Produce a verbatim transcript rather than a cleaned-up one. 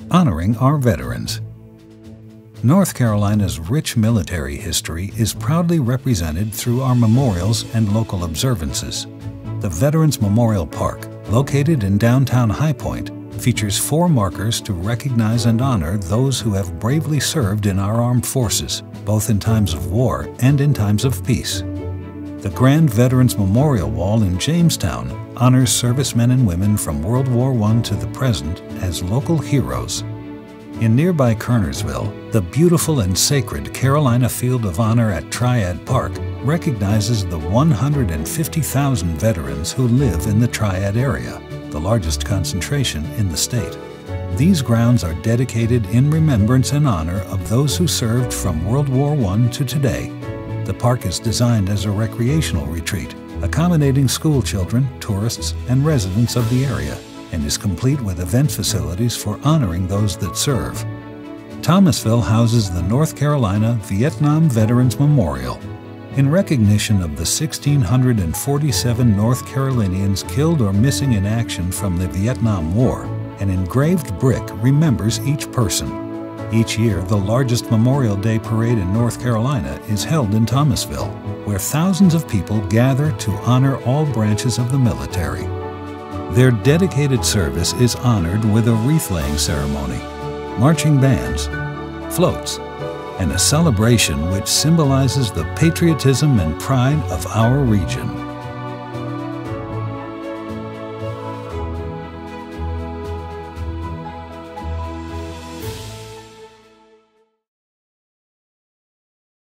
Honoring our veterans. North Carolina's rich military history is proudly represented through our memorials and local observances. The Veterans Memorial Park, located in downtown High Point, features four markers to recognize and honor those who have bravely served in our armed forces, both in times of war and in times of peace. The Grand Veterans Memorial Wall in Jamestown honors servicemen and women from World War One to the present as local heroes. In nearby Kernersville, the beautiful and sacred Carolina Field of Honor at Triad Park recognizes the one hundred fifty thousand veterans who live in the Triad area, the largest concentration in the state. These grounds are dedicated in remembrance and honor of those who served from World War One to today. The park is designed as a recreational retreat, accommodating school children, tourists, and residents of the area, and is complete with event facilities for honoring those that serve. Thomasville houses the North Carolina Vietnam Veterans Memorial. In recognition of the one thousand six hundred forty-seven North Carolinians killed or missing in action from the Vietnam War, an engraved brick remembers each person. Each year, the largest Memorial Day parade in North Carolina is held in Thomasville, where thousands of people gather to honor all branches of the military. Their dedicated service is honored with a wreath-laying ceremony, marching bands, floats, and a celebration which symbolizes the patriotism and pride of our region.